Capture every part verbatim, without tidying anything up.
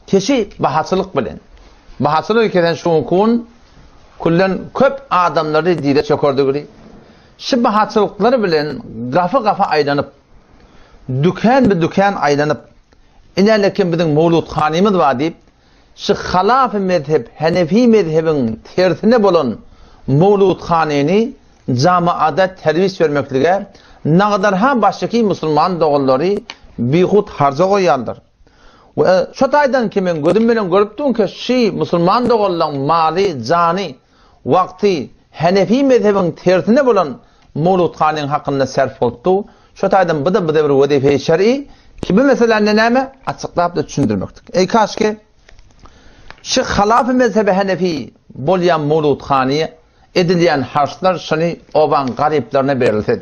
Teşi bahatçılık bilen. Bahatçılık eken şu kun kullan köp adamları dide çökürdügüri. Şu bahatçılıkları bilen gafa gafa aylanıp dükkan bir dükkan aylanıp inerlekin bizim Mevlut Hanimiz var deyip şu halaf-ı mezhep, Hanefi mezhebin tersine bolan Mevlut Hanini camiada tervis vermeklige ne kadar ha baştaki Müslüman doğulları bihut harca koyarlar. Ve şu taydan ki men gözüm bilen görüptüm ki şi Müslüman doğulan mali, cani, vakti Hanefi mezhebin tersine bolan Mevlut Haninin hakkında sarf oldu. Şu taydan bıda bıda bir vazife şer'i ki bu meselenin neme açıklayıp da düşündürmektir. Ey kaş ki şu halaf-ı mezhebi Hanefi bolyan Mevlut Hani'ye edilen harçlar şunu oban gariplerine verildi.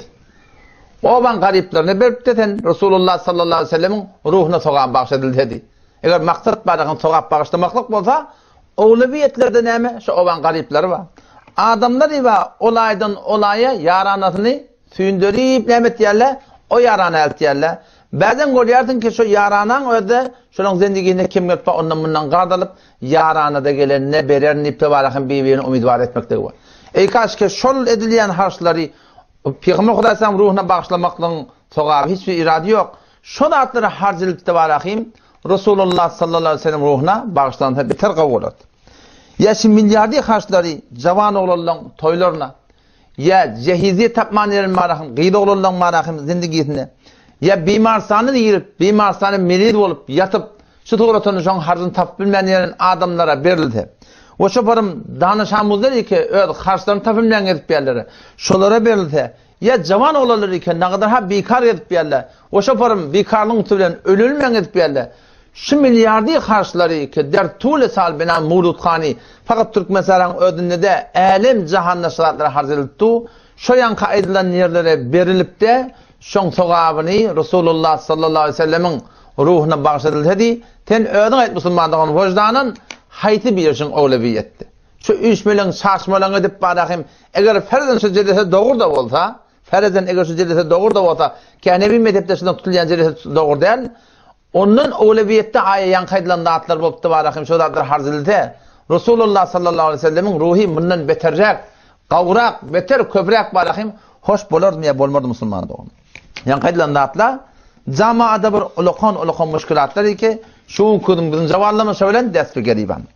Oban gariplerine verip deten Resulullah sallallahu aleyhi ve sellem'in ruhuna soğan bağışladıldı dedi. Eğer maksat barağın soğan bağışlamaklık olsa oğlubiyetlerde neme şu oban garipleri var. Adamlar va olaydan olaya yaranasını sündürüp nemet yerler o yarana eltiyerler. Bazen görüyorsun ki şu yaranan öde şunun zendigine kim gelip ondan bundan qardalıp yarana da gelen ne berer ne tebarakın birbirini umidvar etmekte var. Ey kaç ki şol edilen harçları Peygamber Kudasam ruhuna bağışlamakla soğabı hiçbir irade yok. Şol atları harcılıp tebarakım Resulullah sallallahu aleyhi ve sellem ruhuna bağışlandı biter kavgulat. Ya şimdi milyardi harçları cavan oğlan toylarına ya cehizi tapmanların marakım gıyda oğlan marakım zindigisinde ya bimarsanı yiyip, bimarsanı merid olup, yatıp, şu tuğratını şu harcını tapıp bilmeyen adamlara verildi. O şoparım danışanımızlar ki, öyle harçlarını tapıp bilmeyen edip yerlere, şolara verildi. Ya cavan olanlar ki, ne kadar ha bikar edip yerler. O şoparım bikarlığın tübülen ölülmeyen edip yerler. Şu milyardi harçları ki, der tuğle sal bina Mevlut Hani, fakat Türk meselem ödünde de, alem cahanna şaratları harcılıptı. Şu yanka edilen yerlere verilip de, şon soğabını Resulullah sallallahu aleyhi ve sellemin ruhuna bağışladıldı dedi. Ten ödün et Müslümanlığın vicdanın hayti bir için oğleviyetti. Şu üç milyon saçmalığın edip bırakayım. Eğer ferzen şu cedese doğru da olsa, ferzen eğer şu cedese doğru da olsa, ki Hanefi mezheptesinden tutulan cedese doğru değil, onun oğleviyette aya yankaydılan dağıtlar bulup da bırakayım, şu dağıtlar harzıldı. Resulullah sallallahu aleyhi ve sellemin ruhi bundan betercek, kavrak, beter köprek bırakayım, hoş bolurdu mu ya bolmurdu Müslüman doğum. Yani kaydılan dağıtlar, camiada bir ulukan ulukan müşkülatlar ki, şu kudum bizim zavallama söylen despi geriban.